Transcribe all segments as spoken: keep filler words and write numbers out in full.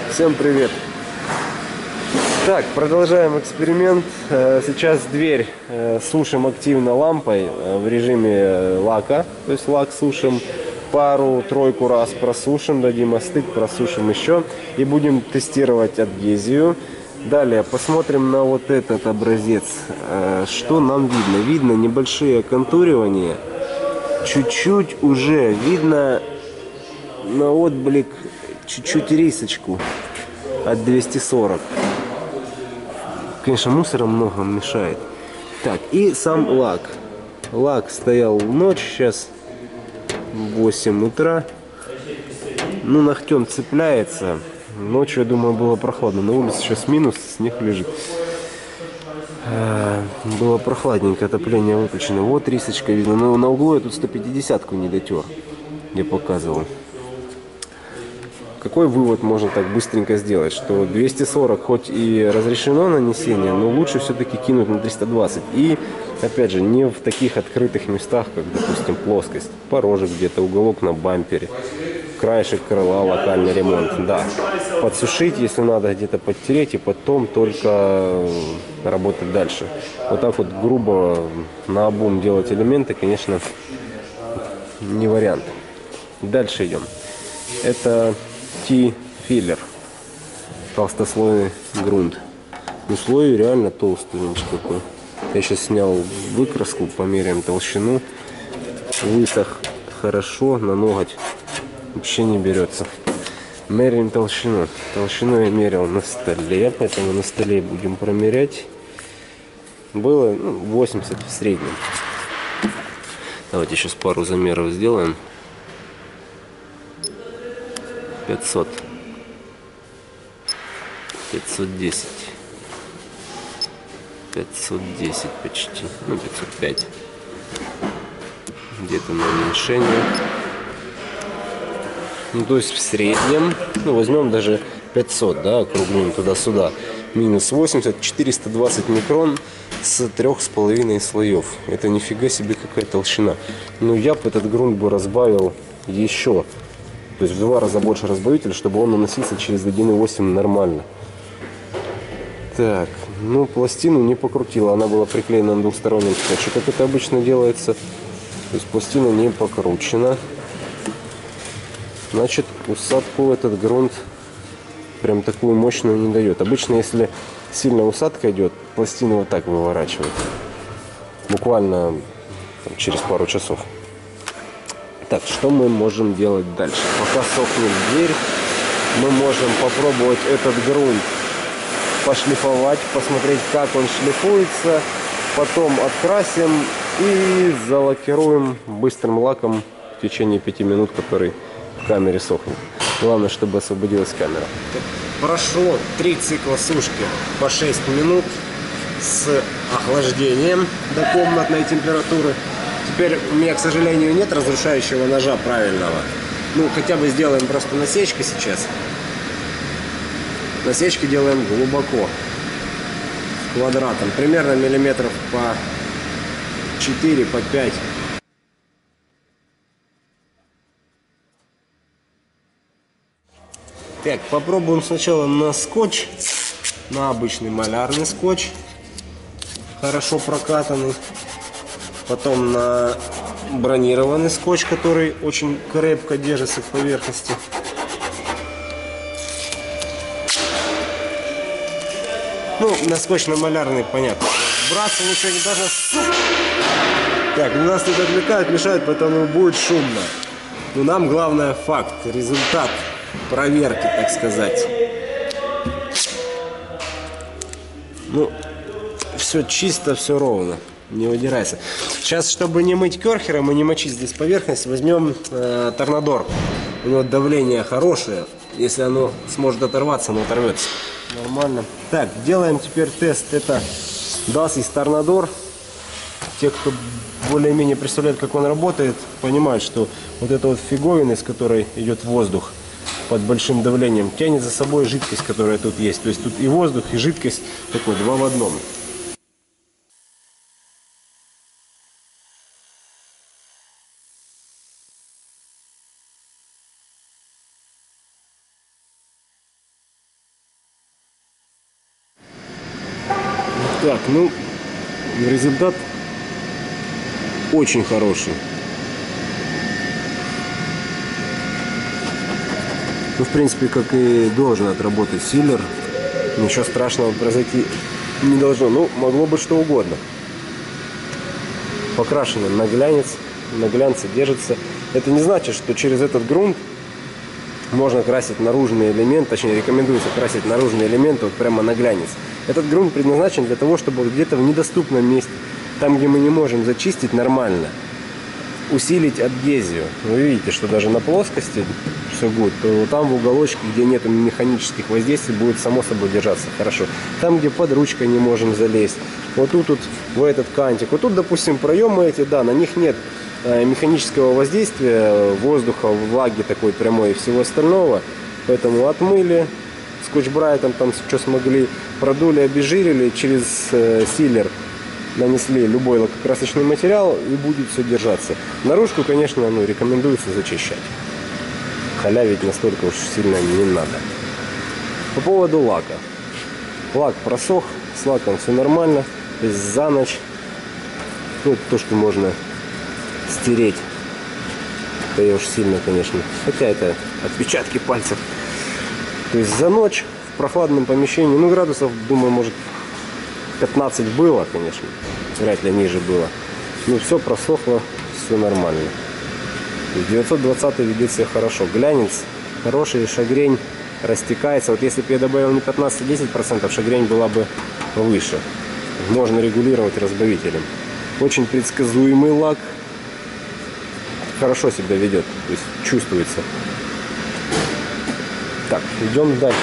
Всем привет! Так, продолжаем эксперимент. Сейчас дверь сушим активно лампой в режиме лака. То есть лак сушим пару-тройку раз, просушим, дадим остыть, просушим еще. И будем тестировать адгезию. Далее посмотрим на вот этот образец. Что нам видно? Видно небольшие оконтуривания. Чуть-чуть уже видно на отблик чуть-чуть рисочку от двести сорок. Конечно, мусора много мешает. Так, и сам лак. Лак стоял ночь, сейчас восемь утра. Ну, ногтем цепляется. Ночью, я думаю, было прохладно. На улице сейчас минус, снег лежит. Было прохладненько, отопление выключено. Вот рисочка видно. Но на углу я тут сто пятидесятку не дотер. Я показывал. Какой вывод можно так быстренько сделать? Что двести сорок хоть и разрешено нанесение, но лучше все-таки кинуть на триста двадцать. И, опять же, не в таких открытых местах, как, допустим, плоскость. Порожек где-то, уголок на бампере, краешек крыла, локальный ремонт. Да, подсушить, если надо, где-то подтереть, и потом только работать дальше. Вот так вот грубо наобум делать элементы, конечно, не вариант. Дальше идем. Это T-филлер, толстослойный грунт. Ну, слой реально толстый, какой. Я сейчас снял выкраску, померяем толщину. Высох хорошо, на ноготь вообще не берется. Меряем толщину. Толщину я мерил на столе, поэтому на столе будем промерять. Было ну, восемьдесят в среднем. Давайте сейчас пару замеров сделаем. пятьсот, пятьсот десять, пятьсот десять почти, ну пятьсот пять, где-то на уменьшение. Ну, то есть в среднем, ну возьмем даже пятьсот, да, округлим туда-сюда, минус восемьдесят, четыреста двадцать микрон с трех с половиной слоев. Это нифига себе какая толщина. Ну я бы этот грунт бы разбавил еще. То есть в два раза больше разбавителя, чтобы он наносился через один и восемь нормально. Так, ну пластину не покрутила, она была приклеена на двухстороннем скотче, как это обычно делается. То есть пластина не покручена. Значит, усадку этот грунт прям такую мощную не дает. Обычно, если сильная усадка идет, пластину вот так выворачивает. Буквально там, через пару часов. Так, что мы можем делать дальше? Пока сохнет дверь, мы можем попробовать этот грунт пошлифовать, посмотреть, как он шлифуется. Потом открасим и залакируем быстрым лаком в течение пяти минут, который в камере сохнет. Главное, чтобы освободилась камера. Прошло три цикла сушки по шесть минут с охлаждением до комнатной температуры. Теперь у меня, к сожалению, нет разрушающего ножа правильного. Ну, хотя бы сделаем просто насечки сейчас. Насечки делаем глубоко, квадратом, примерно миллиметров по четыре, по пять. Так, попробуем сначала на скотч, на обычный малярный скотч, хорошо прокатанный. Потом на бронированный скотч, который очень крепко держится к поверхности. Ну, на скотч на малярный, понятно. Браться ничего не должно. Так, у нас тут отвлекают, мешают, поэтому будет шумно. Но нам главное факт, результат проверки, так сказать. Ну, все чисто, все ровно. Не выдирайся. Сейчас, чтобы не мыть керхером и не мочить здесь поверхность, возьмем э, торнадор. У него давление хорошее. Если оно сможет оторваться, оно оторвется. Нормально. Так, делаем теперь тест. Это дас из торнадор. Те, кто более-менее представляет, как он работает, понимают, что вот эта вот фиговина, из которой идет воздух под большим давлением, тянет за собой жидкость, которая тут есть. То есть тут и воздух, и жидкость такой два в одном. Так, ну, результат очень хороший. Ну, в принципе, как и должен отработать силлер. Ничего страшного произойти не должно. Ну, могло быть что угодно. Покрашено на глянец, на глянце держится. Это не значит, что через этот грунт можно красить наружный элемент, точнее рекомендуется красить наружные элементы вот прямо на глянец. Этот грунт предназначен для того, чтобы вот где-то в недоступном месте, там, где мы не можем зачистить нормально, усилить адгезию. Вы видите, что даже на плоскости все будет, то там в уголочке, где нет механических воздействий, будет само собой держаться хорошо. Там, где под ручкой не можем залезть, вот тут вот в этот кантик, вот тут, допустим, проемы эти, да, на них нет механического воздействия, воздуха, влаги такой прямой и всего остального. Поэтому отмыли скотч-брайтом, там что смогли, продули, обезжирили, через э, силлер нанесли любой лакокрасочный материал и будет все держаться. Наружку, конечно, ну, рекомендуется зачищать. Халявить настолько уж сильно не надо. По поводу лака. Лак просох, с лаком все нормально. То есть за ночь, ну, это то, что можно стереть. Это я уж сильно, конечно. Хотя это отпечатки пальцев. То есть за ночь в прохладном помещении, ну, градусов, думаю, может пятнадцать было, конечно. Вряд ли ниже было. Но все просохло, все нормально. девятьсот двадцать ведет себя хорошо. Глянец хороший, шагрень растекается. Вот если бы я добавил не пятнадцать, а десять процентов, шагрень была бы выше. Можно регулировать разбавителем. Очень предсказуемый лак. Хорошо себя ведет, то есть чувствуется. Так, идем дальше.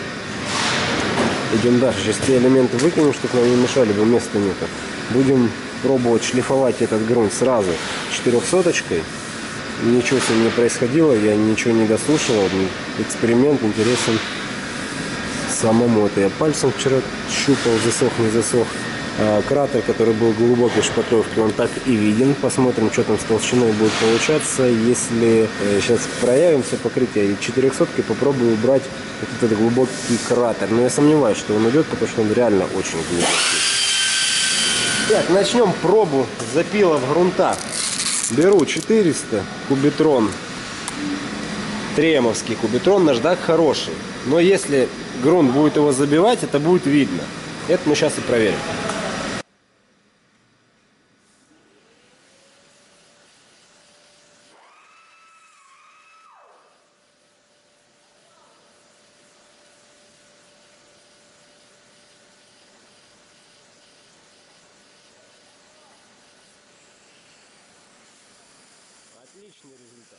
Идем дальше. Сейчас те элементы выкинем, чтобы нам не мешали, бы места нету. Будем пробовать шлифовать этот грунт сразу четырехсоточкой. Ничего с ним не происходило, я ничего не дослушивал. Эксперимент интересен самому. Это я пальцем вчера щупал, засох, не засох. Кратер, который был глубокой шпатлевки, он так и виден. Посмотрим, что там с толщиной будет получаться. Если э, сейчас проявим все покрытие и четырехсоткой попробую убрать вот этот глубокий кратер. Но я сомневаюсь, что он уйдет, потому что он реально очень глубокий. Так, начнем пробу запилов грунта. Беру четыреста кубитрон. Тремовский кубитрон. Наждак хороший. Но если грунт будет его забивать, это будет видно. Это мы сейчас и проверим. Отличный результат.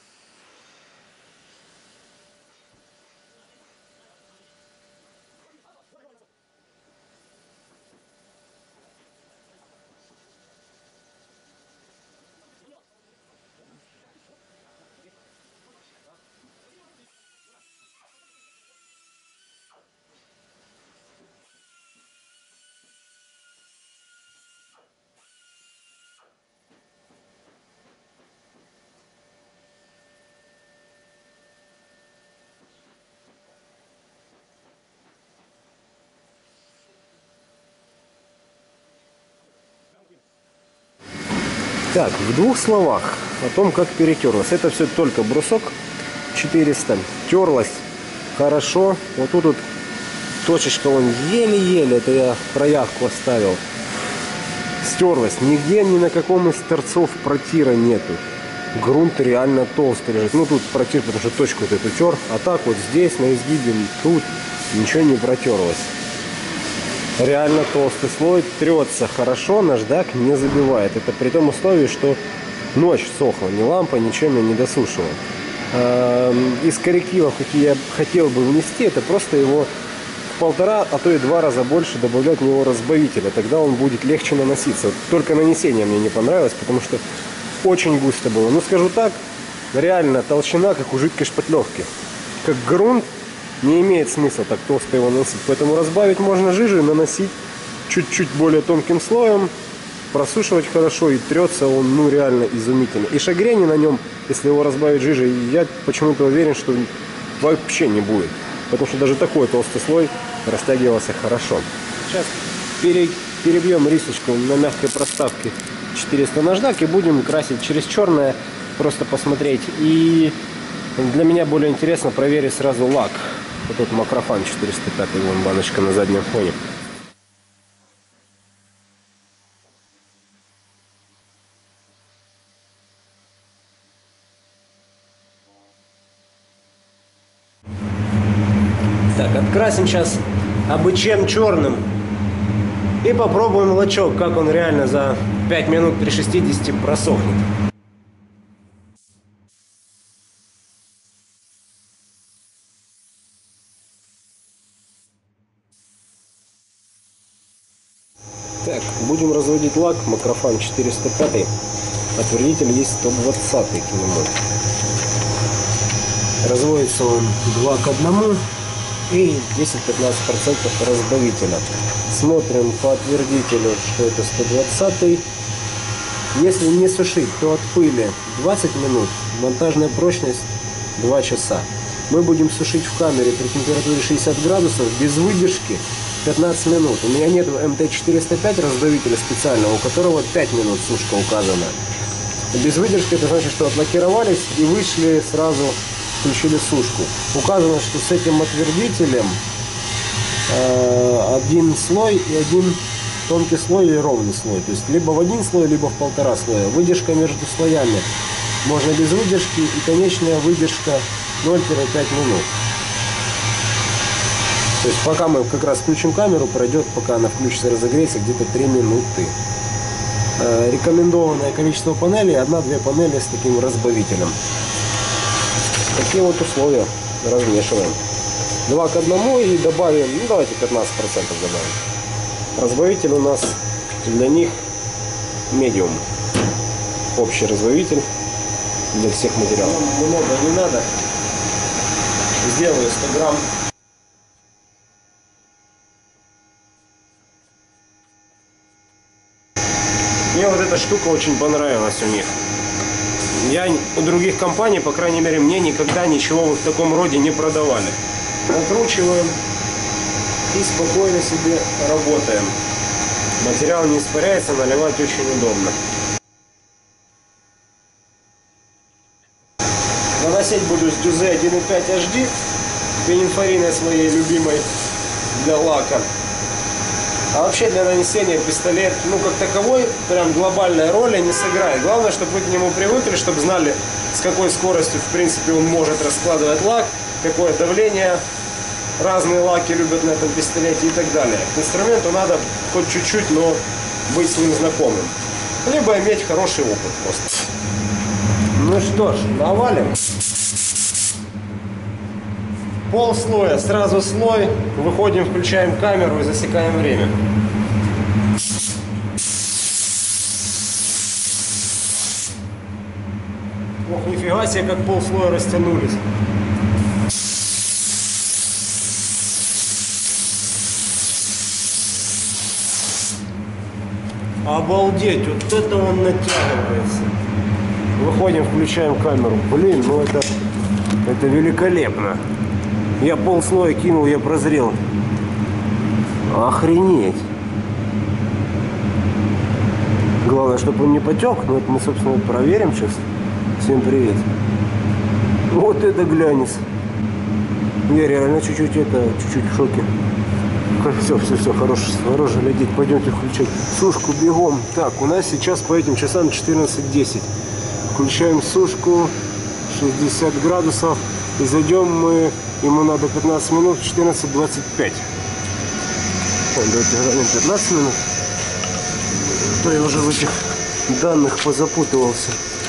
Так, в двух словах о том, как перетерлось. Это все только брусок четыреста. Терлась хорошо. Вот тут вот точечка, он еле-еле, это я проявку оставил. Стерлась. Нигде ни на каком из торцов протира нету. Грунт реально толстый лежит. Ну тут протир, потому что точку вот эту тер. А так вот здесь, на изгибе, тут ничего не протерлось. Реально толстый слой, трется хорошо, наждак не забивает. Это при том условии, что ночь сохла, ни лампа, ничем я не досушивал. Из коррективов, какие я хотел бы внести, это просто его в полтора, а то и два раза больше добавлять в него разбавителя. Тогда он будет легче наноситься. Только нанесение мне не понравилось, потому что очень густо было. Ну, скажу так, реально толщина, как у жидкой шпатлевки. Как грунт. Не имеет смысла так толсто его наносить. Поэтому разбавить можно жижи, наносить чуть-чуть более тонким слоем, просушивать хорошо, и трется он, ну, реально изумительно. И шагрени на нем, если его разбавить жижей, я почему-то уверен, что вообще не будет. Потому что даже такой толстый слой растягивался хорошо. Сейчас перебьем рисочку на мягкой проставке четыреста наждак и будем красить через черное, просто посмотреть. И для меня более интересно проверить сразу лак. Вот тут Макрофан четыреста пять, вон баночка на заднем фоне. Так, открасим сейчас обычем черным и попробуем лачок, как он реально за пять минут при шестидесяти просохнет. Так, будем разводить лак. Макрофан четыреста пять, отвердитель есть сто двадцать к нему. Разводится он два к одному и десять-пятнадцать процентов разбавителя. Смотрим по отвердителю, что это сто двадцать. Если не сушить, то от пыли двадцать минут, монтажная прочность два часа. Мы будем сушить в камере при температуре шестьдесят градусов без выдержки пятнадцать минут. У меня нет эм тэ четыреста пять разбавителя специального, у которого пять минут сушка указана. Без выдержки это значит, что отлакировались и вышли сразу, включили сушку. Указано, что с этим отвердителем э, один слой и один тонкий слой или ровный слой. То есть либо в один слой, либо в полтора слоя. Выдержка между слоями можно без выдержки, и конечная выдержка ноль-пять минут. То есть пока мы как раз включим камеру, пройдет, пока она включится, разогреется, где-то три минуты. Э, рекомендованное количество панелей, одна-две панели с таким разбавителем. Такие вот условия. Размешиваем. два к одному и добавим, ну давайте пятнадцать процентов добавим. Разбавитель у нас для них медиум. Общий разбавитель для всех материалов. Много не надо. Сделаю сто грамм. Мне вот эта штука очень понравилась у них. Я у других компаний, по крайней мере, мне никогда ничего в таком роде не продавали. Накручиваем и спокойно себе работаем. Материал не испаряется, наливать очень удобно. Наносить буду с дюзе один и пять эйч ди, пенинфариной своей любимой для лака. А вообще для нанесения пистолет, ну как таковой, прям глобальной роли не сыграет. Главное, чтобы вы к нему привыкли, чтобы знали, с какой скоростью, в принципе, он может раскладывать лак, какое давление разные лаки любят на этом пистолете и так далее. К инструменту надо хоть чуть-чуть, но быть с ним знакомым. Либо иметь хороший опыт просто. Ну что ж, навалим. Пол слоя, сразу слой, выходим, включаем камеру и засекаем время. Ох, нифига себе, как пол слоя растянулись. Обалдеть, вот это он натягивается. Выходим, включаем камеру. Блин, ну это, это великолепно. Я полслоя кинул, я прозрел. Охренеть. Главное, чтобы он не потек. Ну, это мы, собственно, проверим сейчас. Всем привет. Вот это глянец. Я реально чуть-чуть это, чуть-чуть в шоке. Все, все, все, хороший, хороший глядеть. Пойдемте включать сушку бегом. Так, у нас сейчас по этим часам четырнадцать десять. Включаем сушку, шестьдесят градусов. И зайдем мы, ему надо пятнадцать минут, четырнадцать двадцать пять. Давайте глянем пятнадцать минут. То я уже в этих данных позапутывался.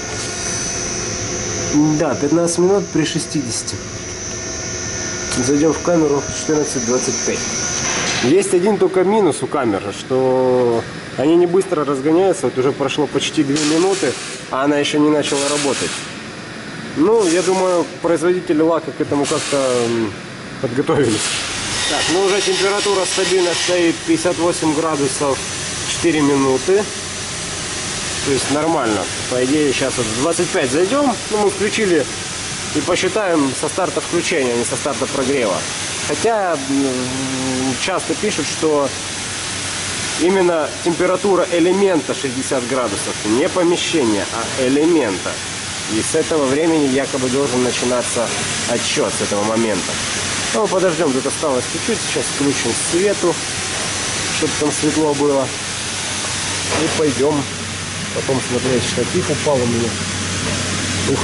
Да, пятнадцать минут при шестидесяти. Зайдем в камеру четырнадцать двадцать пять. Есть один только минус у камеры, что они не быстро разгоняются. Вот уже прошло почти две минуты, а она еще не начала работать. Ну, я думаю, производители лака к этому как-то подготовились. Так, ну уже температура стабильно стоит пятьдесят восемь градусов четыре минуты. То есть нормально. По идее, сейчас вот в двадцать пять зайдем. Ну, мы включили и посчитаем со старта включения, а не со старта прогрева. Хотя часто пишут, что именно температура элемента шестьдесят градусов, не помещения, а элемента. И с этого времени якобы должен начинаться отсчет, с этого момента. Ну, подождем, тут осталось чуть-чуть. Сейчас включим свету, чтобы там светло было. И пойдем потом смотреть, штатив упал у меня. Ух.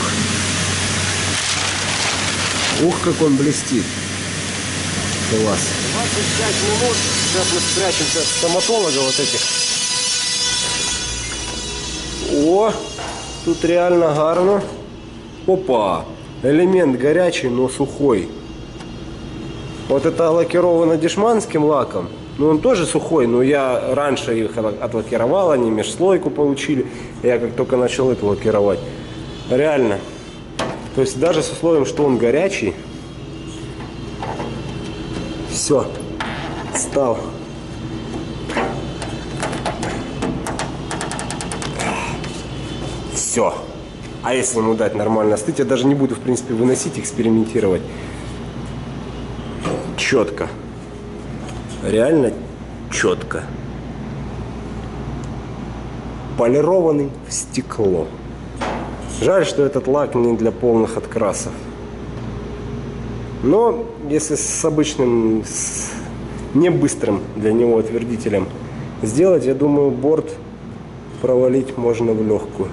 Ух, как он блестит. Класс. двадцать пять минут. Сейчас мы спрячемся от стоматолога вот этих. О, тут реально гарно. Опа. Элемент горячий, но сухой. Вот это лакировано дешманским лаком. Ну, он тоже сухой, но я раньше их отлакировал, они межслойку получили. Я как только начал это лакировать. Реально. То есть даже с условием, что он горячий. Все. Стал. Все. А если ему дать нормально остыть, я даже не буду, в принципе, выносить, экспериментировать. Четко. Реально четко. Полированный в стекло. Жаль, что этот лак не для полных открасов. Но если с обычным, с не быстрым для него отвердителем сделать, я думаю, борт провалить можно в легкую.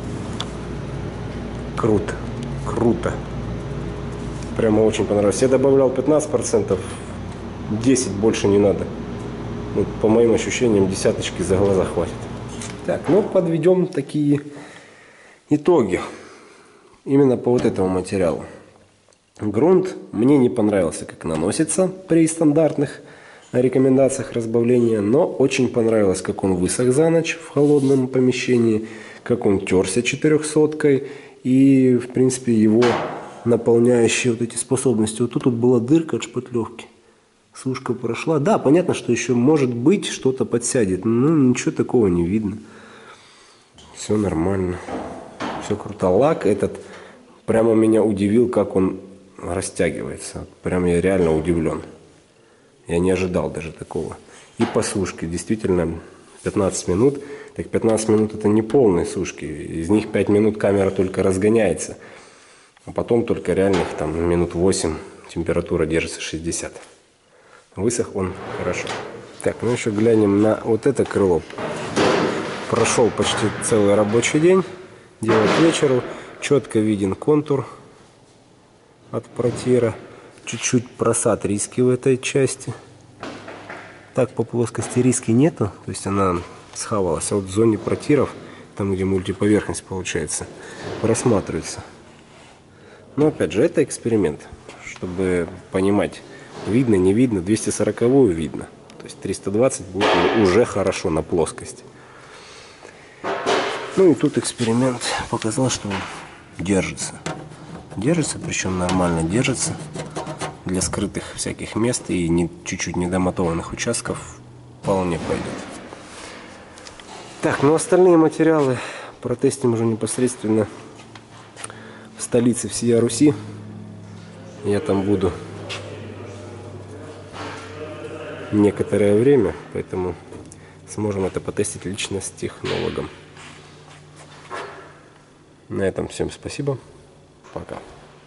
Круто. Круто. Прямо очень понравилось. Я добавлял пятнадцать процентов. десять больше не надо. Вот, по моим ощущениям, десяточки за глаза хватит. Так, ну подведем такие итоги. Именно по вот этому материалу. Грунт мне не понравился, как наносится при стандартных рекомендациях разбавления, но очень понравилось, как он высох за ночь в холодном помещении, как он терся четырехсоткой и, в принципе, его наполняющие вот эти способности. Вот тут вот была дырка от шпатлевки. Сушка прошла. Да, понятно, что еще может быть что-то подсядет, но ничего такого не видно. Все нормально. Все круто. Лак этот прямо меня удивил, как он растягивается. Прям я реально удивлен. Я не ожидал даже такого. И по сушке. Действительно, пятнадцать минут. Так пятнадцать минут это не полные сушки. Из них пять минут камера только разгоняется. А потом только реальных там минут восемь температура держится шестьдесят. Высох он хорошо. Так, ну еще глянем на вот это крыло. Прошел почти целый рабочий день. Дело к вечеру. Четко виден контур от протира. Чуть-чуть просад риски в этой части. Так, по плоскости риски нету. То есть она схавалась. А вот в зоне протиров, там где мультиповерхность получается, просматривается. Но опять же, это эксперимент. Чтобы понимать, видно, не видно. двести сороковую видно. То есть триста двадцать будет уже хорошо на плоскости. Ну и тут эксперимент показал, что он держится. Держится, причем нормально держится. Для скрытых всяких мест и не, чуть-чуть недомотованных участков вполне пойдет. Так, ну остальные материалы протестим уже непосредственно в столице всея Руси. Я там буду некоторое время, поэтому сможем это потестить лично с технологом. На этом всем спасибо. Пока.